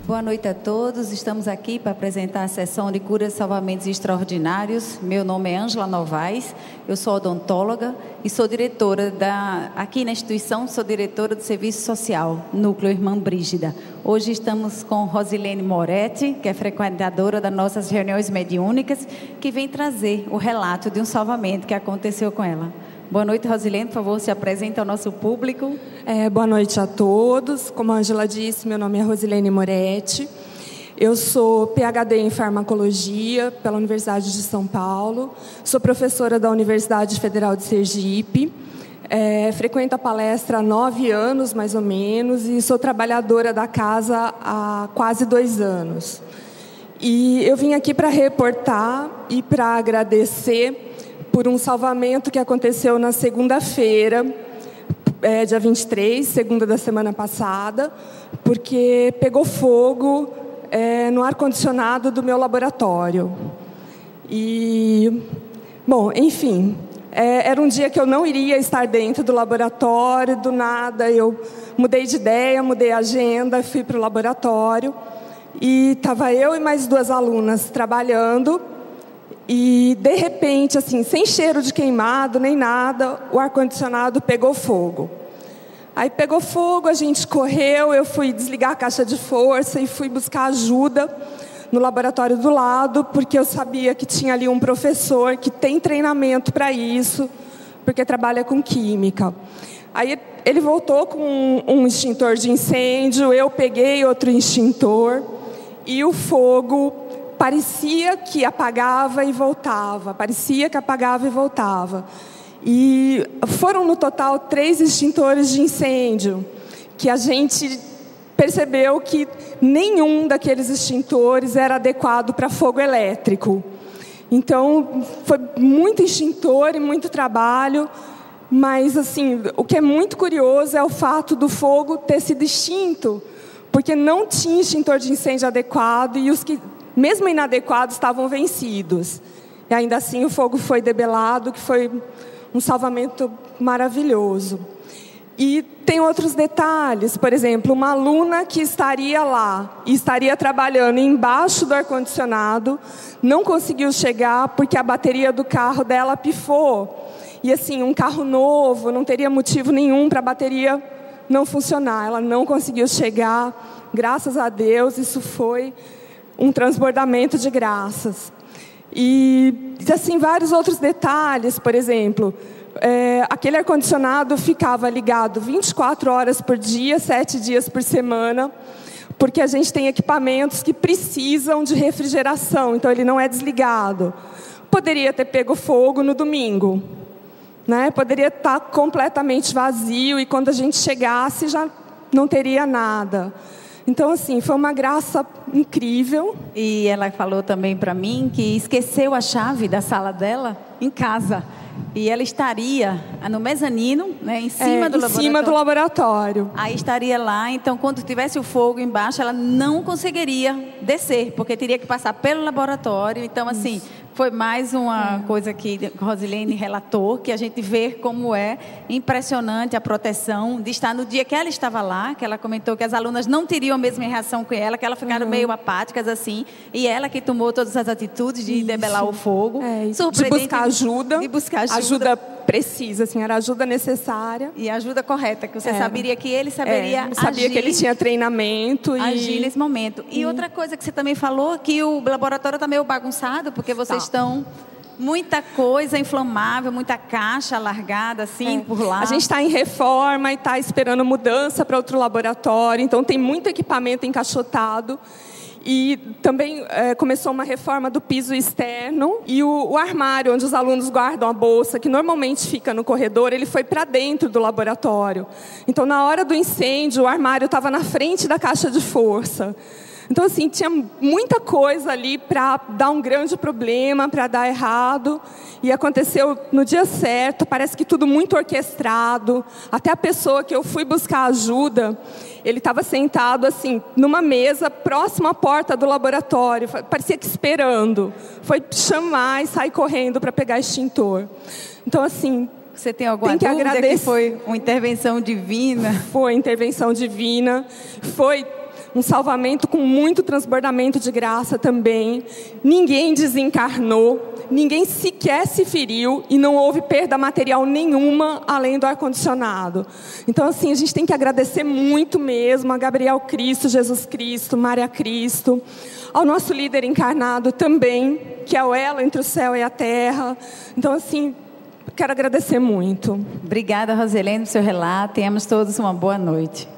Boa noite a todos. Estamos aqui para apresentar a sessão de curas e salvamentos extraordinários. Meu nome é Ângela Novaes, eu sou odontóloga e sou diretora aqui na instituição, sou diretora do Serviço Social, Núcleo Irmã Brígida. Hoje estamos com Rosilene Moretti, que é frequentadora das nossas reuniões mediúnicas, que vem trazer o relato de um salvamento que aconteceu com ela. Boa noite, Rosilene, por favor, se apresente ao nosso público. Boa noite a todos. Como a Ângela disse, meu nome é Rosilene Moretti. Eu sou PhD em farmacologia pela Universidade de São Paulo. Sou professora da Universidade Federal de Sergipe. Frequento a palestra há 9 anos, mais ou menos, e sou trabalhadora da casa há quase 2 anos. E eu vim aqui para reportar e para agradecer por um salvamento que aconteceu na segunda-feira, dia 23, segunda da semana passada, porque pegou fogo no ar-condicionado do meu laboratório. E, bom, enfim, era um dia que eu não iria estar dentro do laboratório, do nada eu mudei de ideia, mudei a agenda, fui para o laboratório, e estava eu e mais 2 alunas trabalhando. E, de repente, assim, sem cheiro de queimado, nem nada, o ar-condicionado pegou fogo. Aí pegou fogo, a gente correu, eu fui desligar a caixa de força e fui buscar ajuda no laboratório do lado, porque eu sabia que tinha ali um professor que tem treinamento para isso, porque trabalha com química. Aí ele voltou com um extintor de incêndio, eu peguei outro extintor e o fogo parecia que apagava e voltava, parecia que apagava e voltava. E foram no total 3 extintores de incêndio, que a gente percebeu que nenhum daqueles extintores era adequado para fogo elétrico. Então, foi muito extintor e muito trabalho, mas assim, o que é muito curioso é o fato do fogo ter sido extinto, porque não tinha extintor de incêndio adequado e os que mesmo inadequados, estavam vencidos. E ainda assim o fogo foi debelado, que foi um salvamento maravilhoso. E tem outros detalhes, por exemplo, uma aluna que estaria lá e estaria trabalhando embaixo do ar-condicionado, não conseguiu chegar porque a bateria do carro dela pifou. E assim, um carro novo, não teria motivo nenhum para a bateria não funcionar. Ela não conseguiu chegar, graças a Deus, isso foi um transbordamento de graças. E, assim, vários outros detalhes, por exemplo, aquele ar-condicionado ficava ligado 24 horas por dia, 7 dias por semana, porque a gente tem equipamentos que precisam de refrigeração, então ele não é desligado. Poderia ter pego fogo no domingo, né? Poderia estar completamente vazio e quando a gente chegasse já não teria nada. Então, assim, foi uma graça incrível. E ela falou também para mim que esqueceu a chave da sala dela em casa. E ela estaria no mezanino, né, em cima do laboratório. Em cima do laboratório. Aí estaria lá, então quando tivesse o fogo embaixo, ela não conseguiria descer, porque teria que passar pelo laboratório. Então, assim, foi mais uma coisa que Rosilene relatou, que a gente vê como é impressionante a proteção de estar no dia que ela estava lá, que ela comentou que as alunas não teriam a mesma reação que ela, que elas ficaram meio apáticas, assim, e ela que tomou todas as atitudes de debelar o fogo. De buscar ajuda. De buscar ajuda precisa, assim, era a ajuda necessária. E a ajuda correta, que você saberia que ele saberia agir. Sabia que ele tinha treinamento. Agir nesse momento. E outra coisa que você também falou, que o laboratório está meio bagunçado, porque vocês estão muita coisa inflamável, muita caixa largada assim por lá. A gente está em reforma e está esperando mudança para outro laboratório, então tem muito equipamento encaixotado. E também começou uma reforma do piso externo. E o armário onde os alunos guardam a bolsa, que normalmente fica no corredor, ele foi para dentro do laboratório. Então, na hora do incêndio, o armário estava na frente da caixa de força. Então, assim, tinha muita coisa ali para dar um grande problema, para dar errado. E aconteceu no dia certo, parece que tudo muito orquestrado. Até a pessoa que eu fui buscar ajuda, ele estava sentado, assim, numa mesa próximo à porta do laboratório. Parecia que esperando. Foi chamar e sair correndo para pegar extintor. Então, assim, você tem alguma dúvida que foi uma intervenção divina? Foi intervenção divina. Foi um salvamento com muito transbordamento de graça também. Ninguém desencarnou, ninguém sequer se feriu e não houve perda material nenhuma além do ar-condicionado. Então, assim, a gente tem que agradecer muito mesmo a Gabriel Cristo, Jesus Cristo, Maria Cristo, ao nosso líder encarnado também, que é o elo entre o céu e a terra. Então, assim, quero agradecer muito. Obrigada, Rosilene, pelo seu relato. Tenhamos todos uma boa noite.